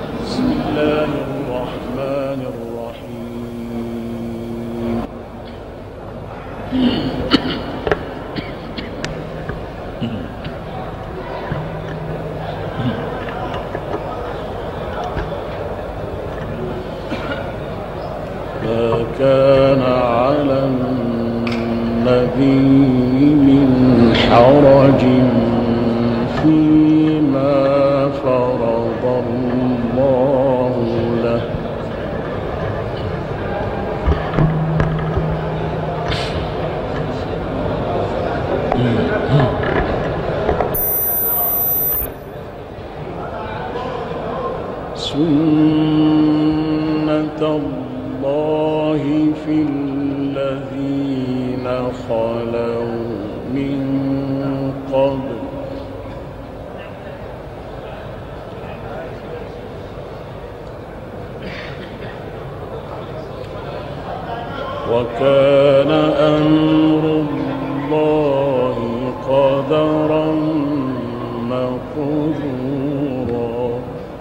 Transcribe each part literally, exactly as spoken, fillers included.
بسم الله الرحمن الرحيم. ما كان على النبي من حرج فيما فرض الله له سنة الله في الذين خلوا من قبل وكان أمر الله قدرا مقدورا.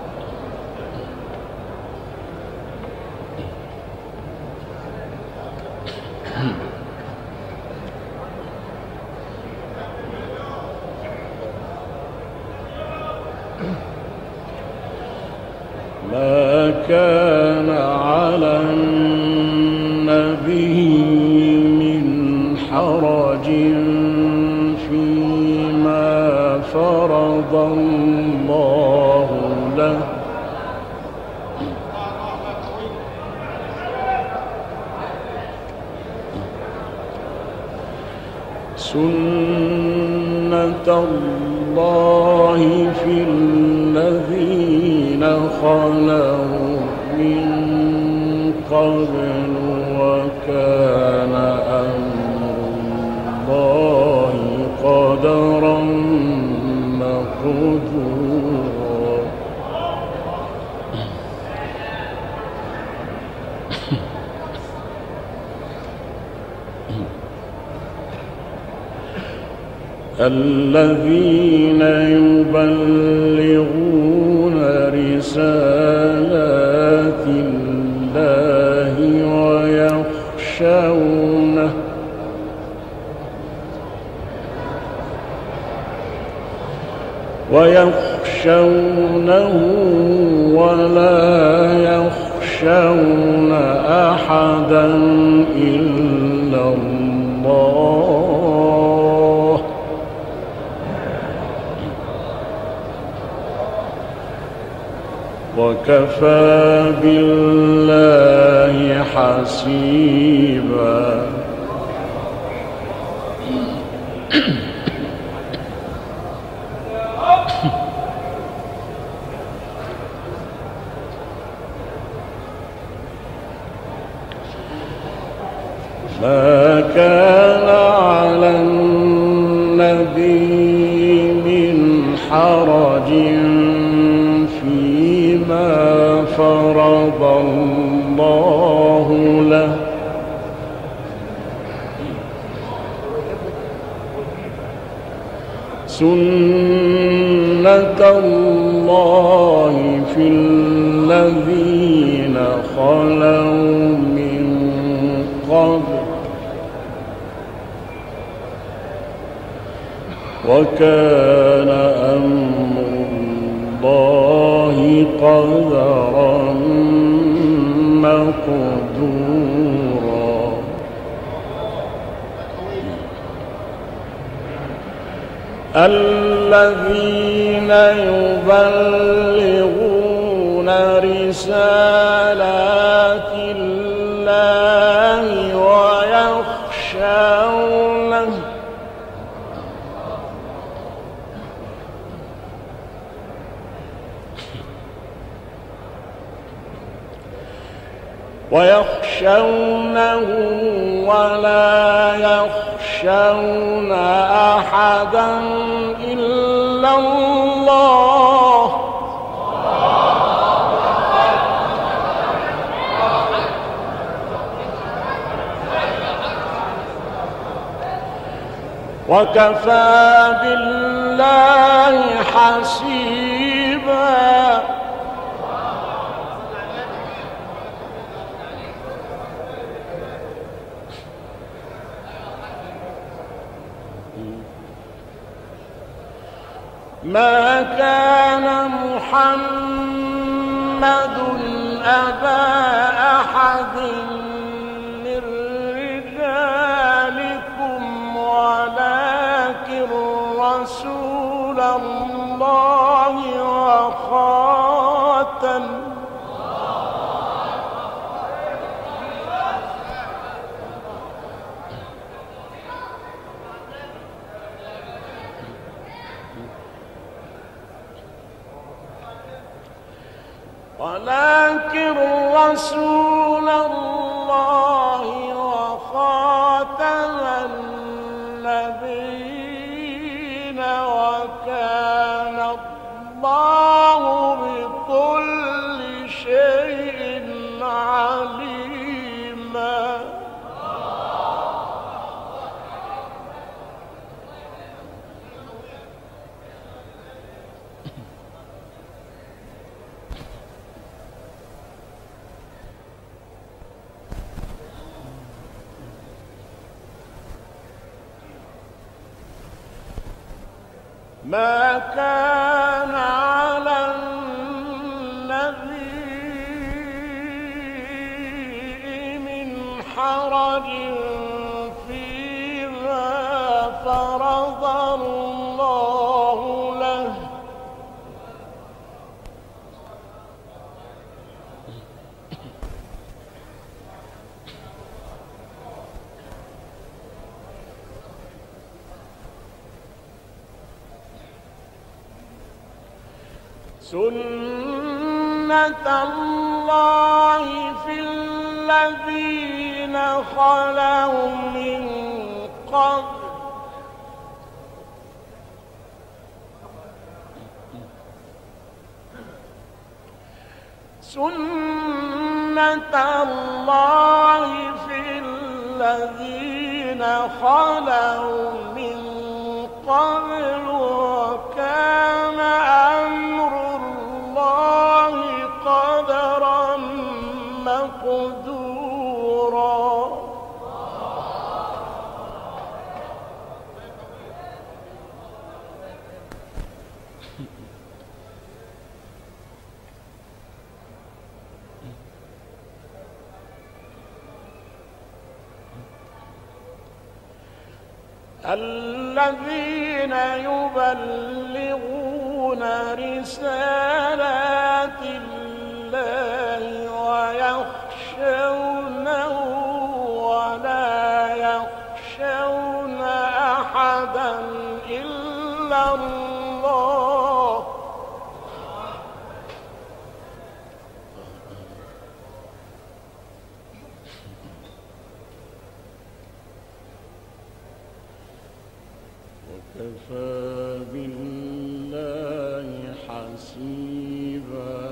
ما كان على النبي من حرج فيما فرض الله له سنة الله في الذين خلوا من قبل وكان أمر الله قدرا مقدورا. الذين يبلغون رسالات الله ويخشونه ويخشونه ولا يخشون أحدا إلا الله وكفى بالله حسيبا. ما كان على النبي من حرج فيما فرض الله له سنة الله في الذين خلوا من قبل وكان أمر الله قدرا مقدورا. الذين يبلغون رسالات الله ويخشونه ويخشونه ولا يخشون أحدا إلا الله وكفى بالله حسيبا. ما كان محمد أبا أحد من رجالكم ولكن رسول الله وخاتم ولكن رسول الله وخاتم النبيين وكان الله بكل شيء عليما. ما كان على النبي من حرج فيما فرض الله له سنة الله في الذين خلوا من قبل سنة الله في الذين خلوا من قبل وكان أمر الله قدرا مقدورا. الذين يبلغون رسالات الله ويخشونه ولا يخشون أحدا إلا الله وكفى بالله حسيبا.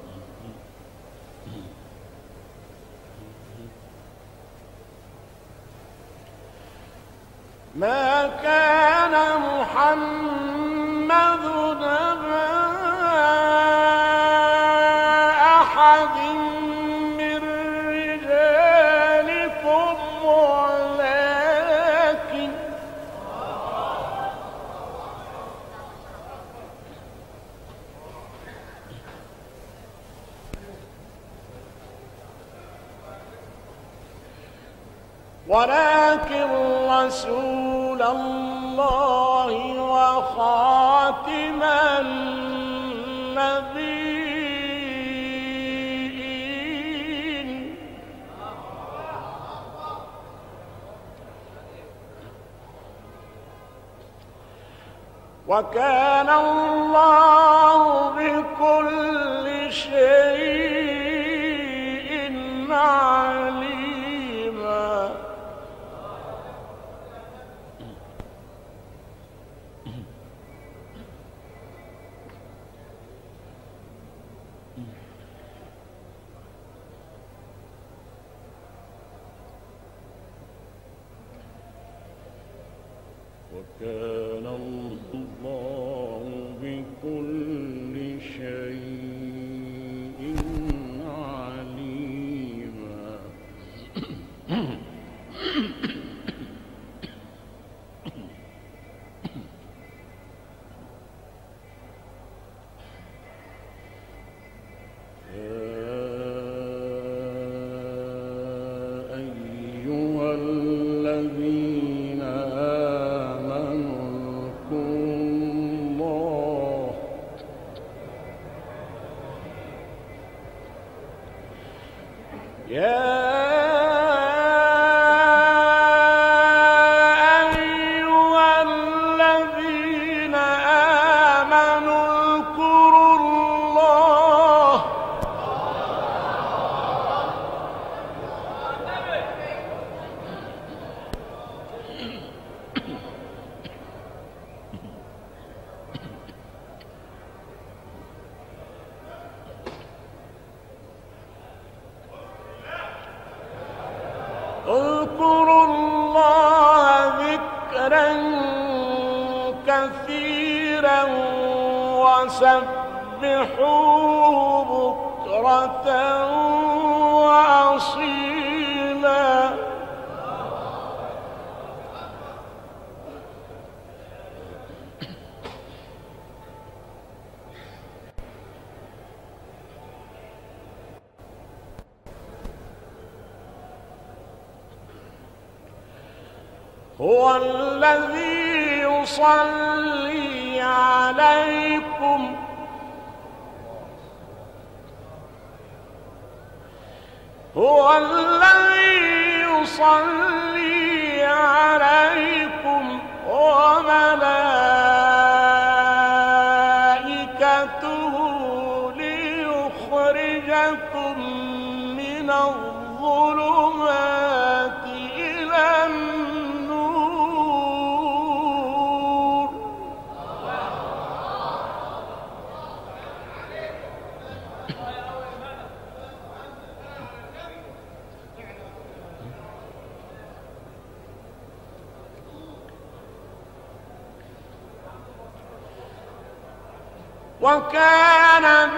ما كان محمد أبا أحد من رجالكم ولكن ولكن رسول الله وخاتم النبيين وكان الله بكل شيء عليما. وكان الله بكل شيء عليما. يا اذكروا الله ذكرا كثيرا وسبحوه بكرة وأصيلا. هو الذي يصلي عليكم هو الذي يصلي عليكم وملائكته ليخرجكم من الظلمات إلى النور. وكان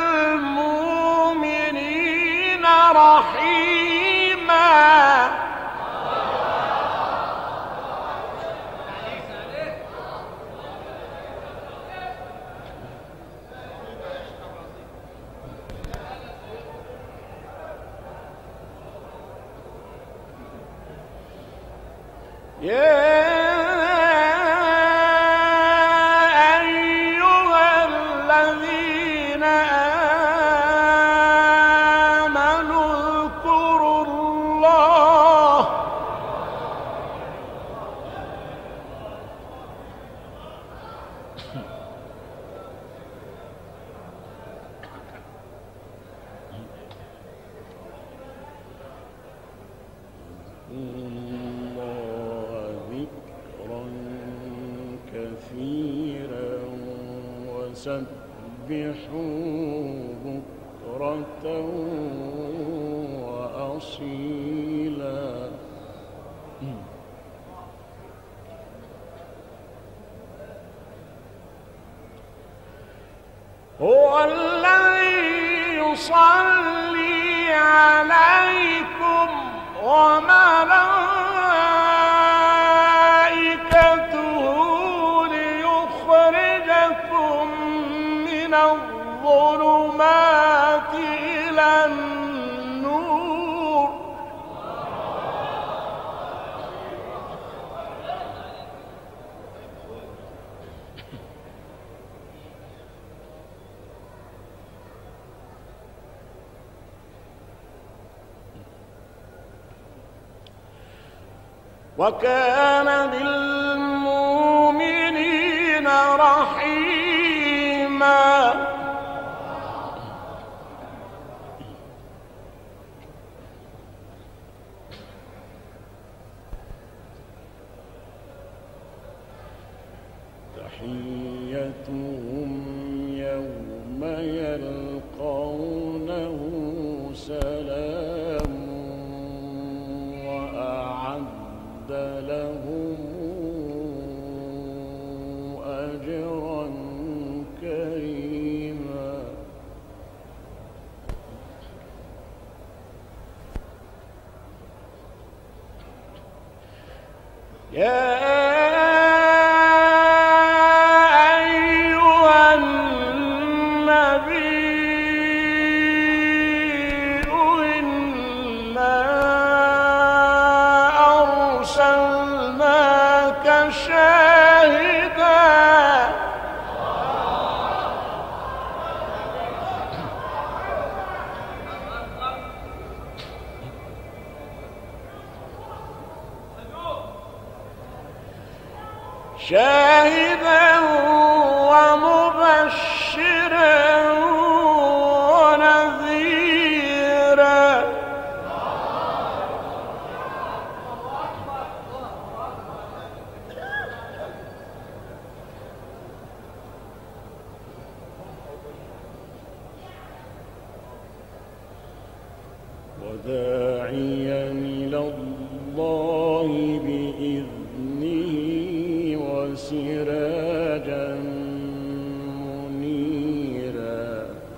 بالمؤمنين رحيما. يا أيها الذين آمنوا اذكروا الله ذكرا كثيرا وسبحوه بكرة وأصيلا. هو الذي يصلي عليكم وملائكته ليخرجكم من الظلمات إلى النور. وكان بالمؤمنين رحيما. تحيتهم يوم يلقونه سلام وأعد لهم أجرا كريما. يا أيها النبي إنا أرسلناك شاهدا شاهدا ومبشرا ونذيرا وداعيا إلى الله بإذنه وسراجا منيرا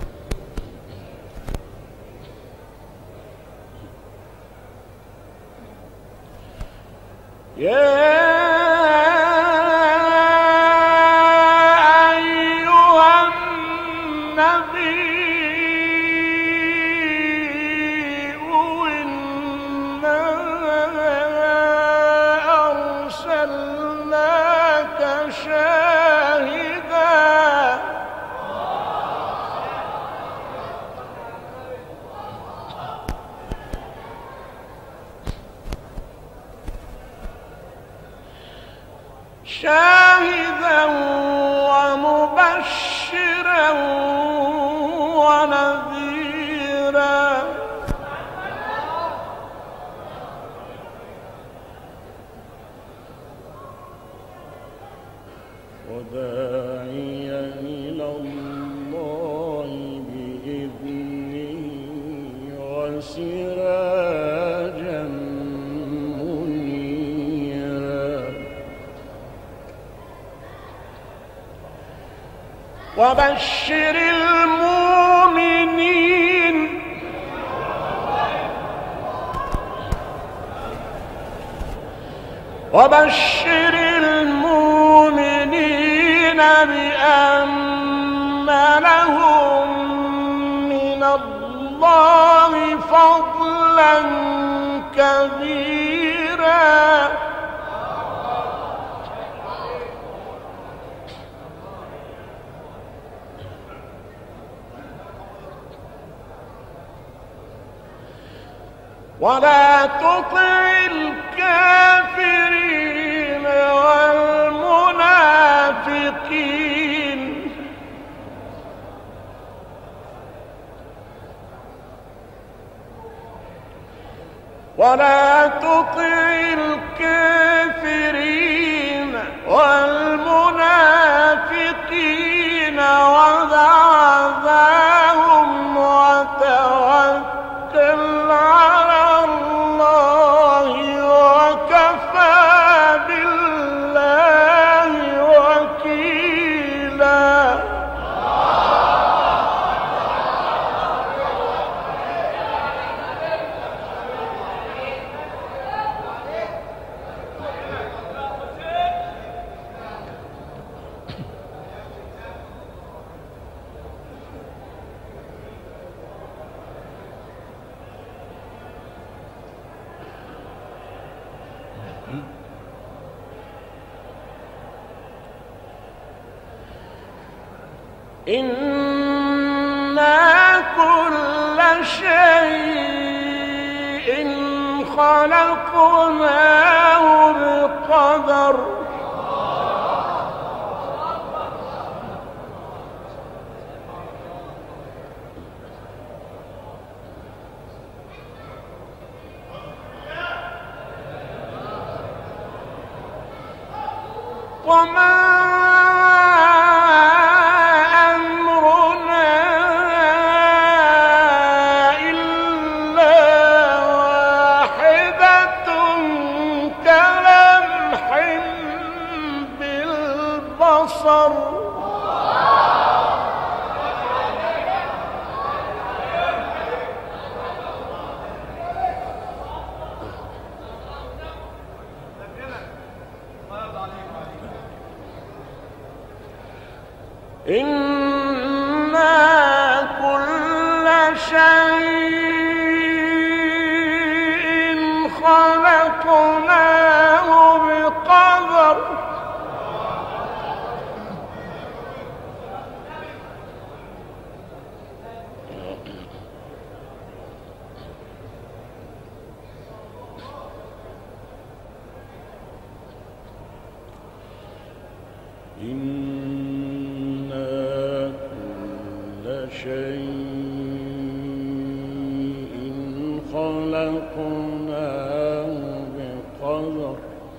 يا شاهدا ومبشرا ونذيرا وداعيا إلى الله بإذنه وسراجا منيرا وبشر المؤمنين وبشر المؤمنين بأن لهم من الله فضلا كبيرا ولا تطع الكافرين والمنافقين ولا تطع الكافرين والمنافقين ودع أذاهم وتوكل على الله وكفى بالله وكيلا إنا كل شيء خلقناه بقدر وما إنا كل شيء خلقناه بقدر شيء خلقناه بقدر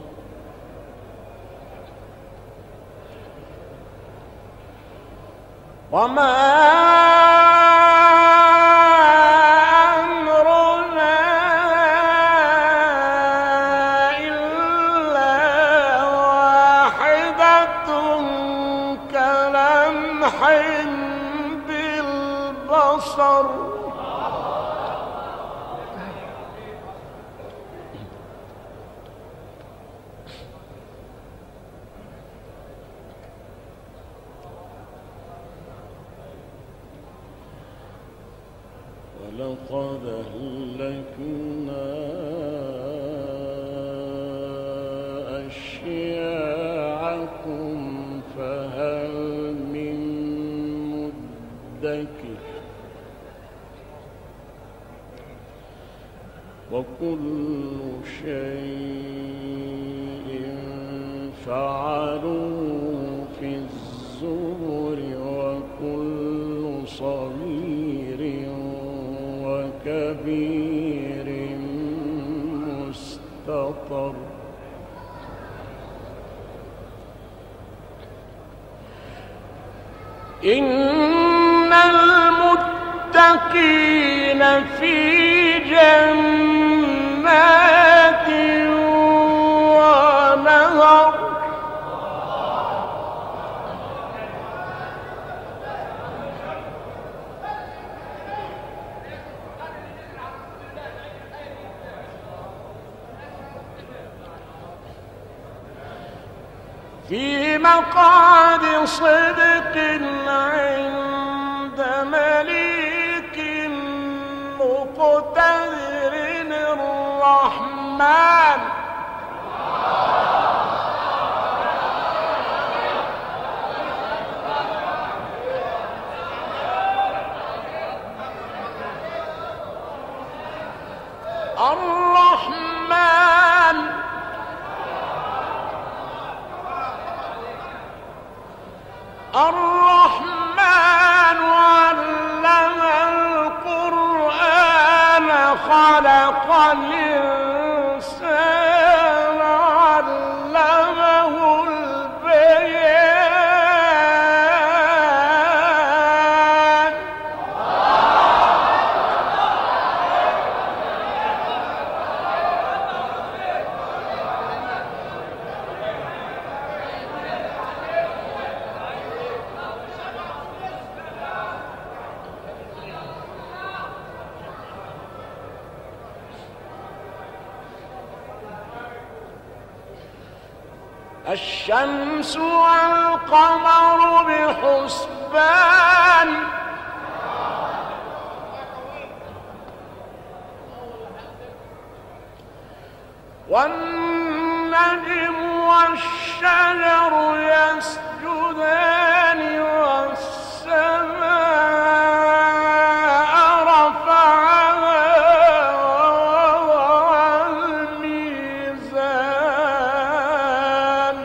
وما أمرنا إلا واحدة كلمح بالبصر ولقد أهلكنا أشياعكم فهل من مدكر وكل شيء فعلوه في الزبر وكل صغير وكبير مستطر إن المتقين في جنات ونهر في مقعد صدق عند مليك مقتدر الرحمن الرحمن الرحمن علم القرآن خلق الإنسان علمه البيان الشمس والقمر بحسبان والنجم والشجر يسجدان والسماء رفعها ووضع الميزان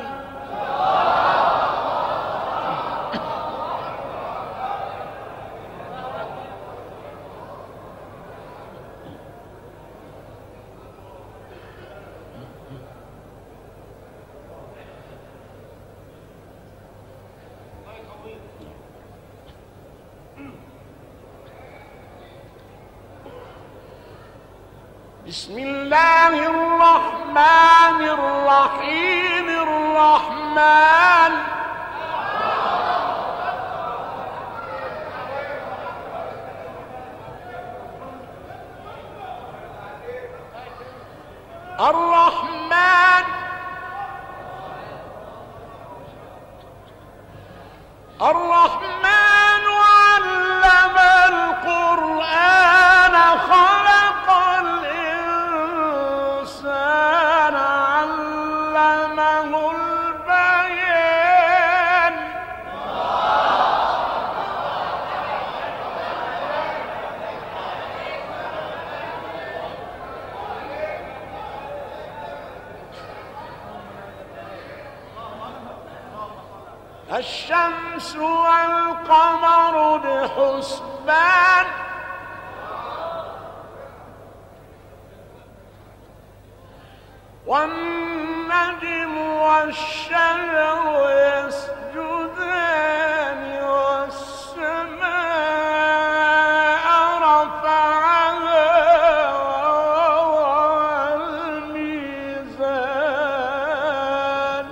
بسم الله الرحمن الرحيم الرحمن الرحمن الرحمن علم القرآن خلق الإنسان علمه البيان الشمس والقمر بحسبان والنجم والشجر يسجدان والسماء رفعها ووضع الميزان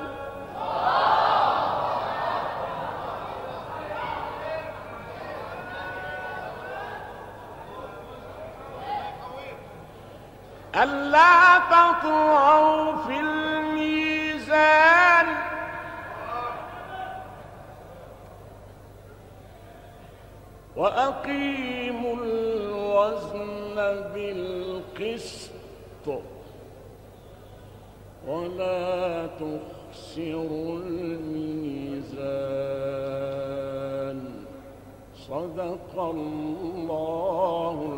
ألا تطغوا في الميزان وأقيموا الوزن بالقسط ولا تخسروا الميزان صدق الله